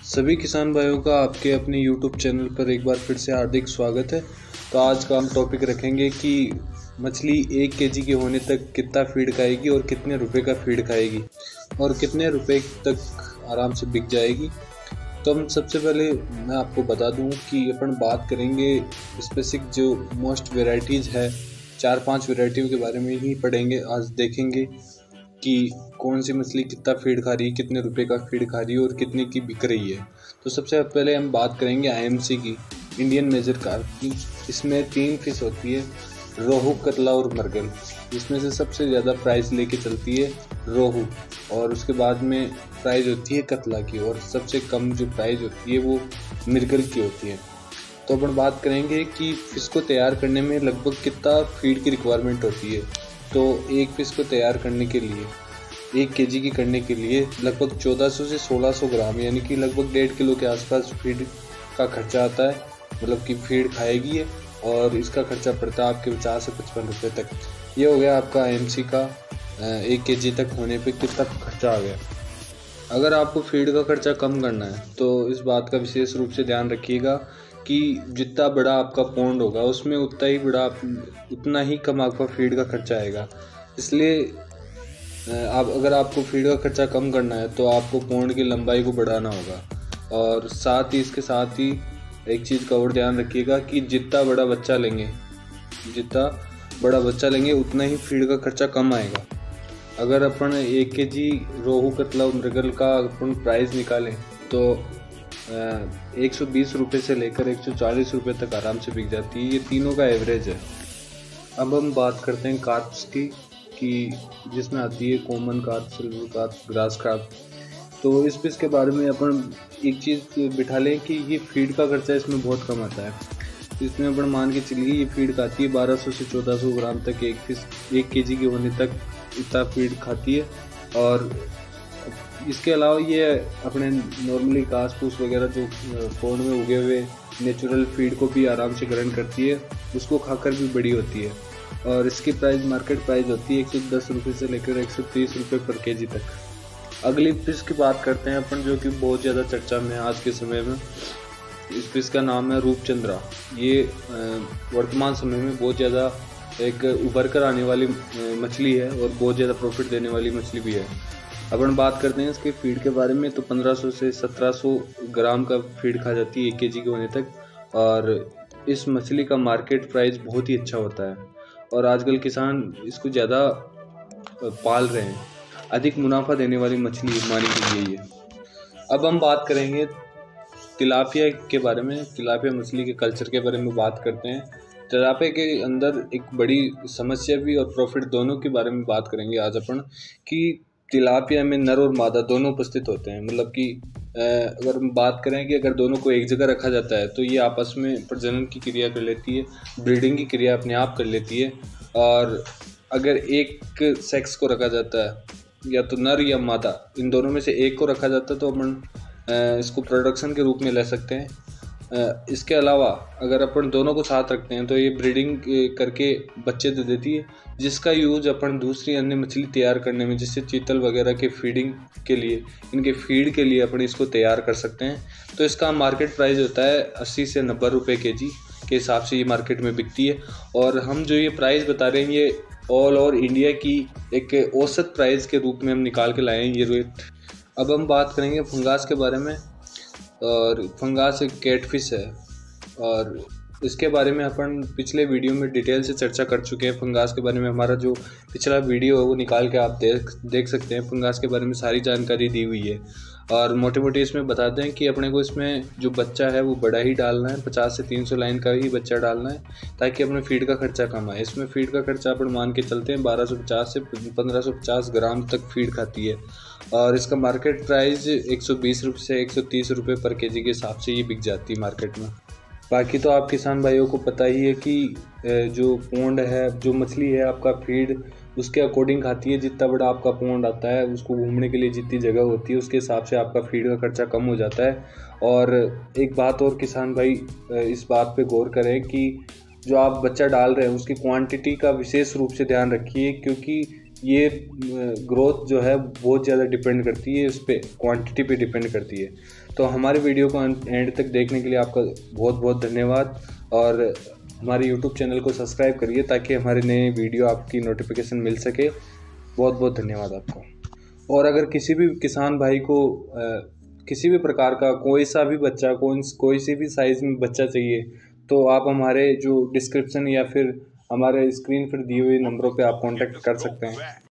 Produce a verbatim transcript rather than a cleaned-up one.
सभी किसान भाइयों का आपके अपने यूट्यूब चैनल पर एक बार फिर से हार्दिक स्वागत है। तो आज का हम टॉपिक रखेंगे कि मछली एक केजी के होने तक कितना फीड खाएगी और कितने रुपए का फीड खाएगी और कितने रुपए तक आराम से बिक जाएगी। तो हम सबसे पहले मैं आपको बता दूं कि अपन बात करेंगे स्पेसिफिक जो मोस्ट वेराइटीज़ है, चार पांच वेराइटियों के बारे में ही पढ़ेंगे। आज देखेंगे कि कौन सी मछली कितना फीड खा रही है, कितने रुपए का फीड खा रही है और कितने की बिक रही है। तो सबसे पहले हम बात करेंगे आईएमसी की, इंडियन मेजर कार्प की। इसमें तीन फिश होती है, रोहू, कतला और मरगल। इसमें से सबसे ज़्यादा प्राइस लेके चलती है रोहू और उसके बाद में प्राइस होती है कतला की और सबसे कम जो प्राइस होती है वो मरगल की होती है। तो अपन बात करेंगे कि फिश को तैयार करने में लगभग कितना फीड की रिक्वायरमेंट होती है। तो एक फिश को तैयार करने के लिए, एक केजी की करने के लिए लगभग चौदह सौ से सोलह सौ ग्राम यानी कि लगभग डेढ़ किलो के आसपास फीड का खर्चा आता है, मतलब कि फीड खाएगी है और इसका खर्चा पड़ता है आपके पचास से पचपन रुपये तक। ये हो गया आपका एमसी का एक केजी तक होने पे कितना खर्चा आ गया। अगर आपको फीड का खर्चा कम करना है तो इस बात का विशेष रूप से ध्यान रखिएगा कि जितना बड़ा आपका पॉन्ड होगा उसमें उतना ही बड़ा उतना ही कम आपका फीड का खर्चा आएगा। इसलिए आप अगर आपको फीड का खर्चा कम करना है तो आपको पॉन्ड की लंबाई को बढ़ाना होगा। और साथ ही इसके साथ ही एक चीज़ का और ध्यान रखिएगा कि जितना बड़ा बच्चा लेंगे जितना बड़ा बच्चा लेंगे उतना ही फीड का खर्चा कम आएगा। अगर अपन एक के जी रोहू, कतला और मृगल का अपन प्राइस निकालें तो एक सौ बीस रुपये से लेकर एक सौ चालीस रुपये तक आराम से बिक जाती है। ये तीनों का एवरेज है। अब हम बात करते हैं कार्प्स की कि जिसमें आती है common carp, silver carp, grass carp. तो इस फिश के बारे में अपन एक चीज़ बिठा लें कि ये फीड का खर्चा इसमें बहुत कम आता है। इसमें अपन मान के चलिए ये फीड खाती है बारह सौ से चौदह सौ ग्राम तक। एक फिश एक केजी के होने तक इतना फीड खाती है। और इसके अलावा ये अपने नॉर्मली घास फूस वगैरह जो पॉन्ड में उगे हुए नेचुरल फीड को भी आराम से ग्रहण करती है, उसको खाकर भी बड़ी होती है। और इसकी प्राइस मार्केट प्राइस होती है एक सौ दस रुपये से लेकर एक सौ तीस रुपये पर केजी तक। अगली फिश की बात करते हैं अपन जो कि बहुत ज़्यादा चर्चा में है आज के समय में। इस फिश का नाम है रूपचंद्रा। ये वर्तमान समय में बहुत ज़्यादा एक उभर कर आने वाली मछली है और बहुत ज़्यादा प्रॉफिट देने वाली मछली भी है। अपन बात करते हैं इसके फीड के बारे में तो पंद्रह सौ से सत्रह सौ ग्राम का फीड खा जाती है एक केजी के होने तक। और इस मछली का मार्केट प्राइस बहुत ही अच्छा होता है और आजकल किसान इसको ज़्यादा पाल रहे हैं। अधिक मुनाफा देने वाली मछली मानी गई है ये। अब हम बात करेंगे तिलापिया के बारे में, तिलापिया मछली के कल्चर के बारे में बात करते हैं। तिलापिया के अंदर एक बड़ी समस्या भी और प्रॉफिट दोनों के बारे में बात करेंगे आज अपन कि तिलापिया में नर और मादा दोनों उपस्थित होते हैं। मतलब कि अगर हम बात करें कि अगर दोनों को एक जगह रखा जाता है तो ये आपस में प्रजनन की क्रिया कर लेती है, ब्रीडिंग की क्रिया अपने आप कर लेती है। और अगर एक सेक्स को रखा जाता है या तो नर या मादा, इन दोनों में से एक को रखा जाता है तो अपन इसको प्रोडक्शन के रूप में ले सकते हैं। इसके अलावा अगर अपन दोनों को साथ रखते हैं तो ये ब्रीडिंग करके बच्चे दे देती है, जिसका यूज अपन दूसरी अन्य मछली तैयार करने में, जैसे चीतल वगैरह के फीडिंग के लिए, इनके फीड के लिए अपन इसको तैयार कर सकते हैं। तो इसका मार्केट प्राइस होता है अस्सी से नब्बे रुपये के जी के हिसाब से ये मार्केट में बिकती है। और हम जो ये प्राइस बता रहे हैं ये ऑल ओवर इंडिया की एक औसत प्राइस के रूप में हम निकाल के लाए हैं ये रेट। अब हम बात करेंगे फंगास के बारे में। और फंगास एक कैटफिश है और इसके बारे में अपन पिछले वीडियो में डिटेल से चर्चा कर चुके हैं। फंगास के बारे में हमारा जो पिछला वीडियो है वो निकाल के आप देख देख सकते हैं। फंगास के बारे में सारी जानकारी दी हुई है और मोटे मोटे इसमें बताते हैं कि अपने को इसमें जो बच्चा है वो बड़ा ही डालना है, पचास से तीन सौ लाइन का ही बच्चा डालना है ताकि अपने फीड का खर्चा कम आए। इसमें फीड का खर्चा अपन मान के चलते हैं बारह सौ पचास से पंद्रह सौ पचास ग्राम तक फीड खाती है। और इसका मार्केट प्राइस एक सौ बीस रुपये से एक सौ तीस रुपये पर केजी के हिसाब से ये बिक जाती है मार्केट में। बाकी तो आप किसान भाइयों को पता ही है कि जो पॉन्ड है, जो मछली है आपका फीड उसके अकॉर्डिंग खाती है। जितना बड़ा आपका पॉन्ड आता है उसको घूमने के लिए जितनी जगह होती है उसके हिसाब से आपका फीड का खर्चा कम हो जाता है। और एक बात और किसान भाई इस बात पे गौर करें कि जो आप बच्चा डाल रहे हैं उसकी क्वांटिटी का विशेष रूप से ध्यान रखिए, क्योंकि ये ग्रोथ जो है बहुत ज़्यादा डिपेंड करती है, इस पर क्वांटिटी पे डिपेंड करती है। तो हमारी वीडियो को एंड तक देखने के लिए आपका बहुत बहुत धन्यवाद, और हमारे यूट्यूब चैनल को सब्सक्राइब करिए ताकि हमारे नए वीडियो आपकी नोटिफिकेशन मिल सके। बहुत बहुत धन्यवाद आपको। और अगर किसी भी किसान भाई को आ, किसी भी प्रकार का कोई सा भी बच्चा कोई कोई सी भी साइज़ में बच्चा चाहिए, तो आप हमारे जो डिस्क्रिप्शन या फिर हमारे स्क्रीन पर दिए हुए नंबरों पे आप कांटेक्ट कर सकते हैं।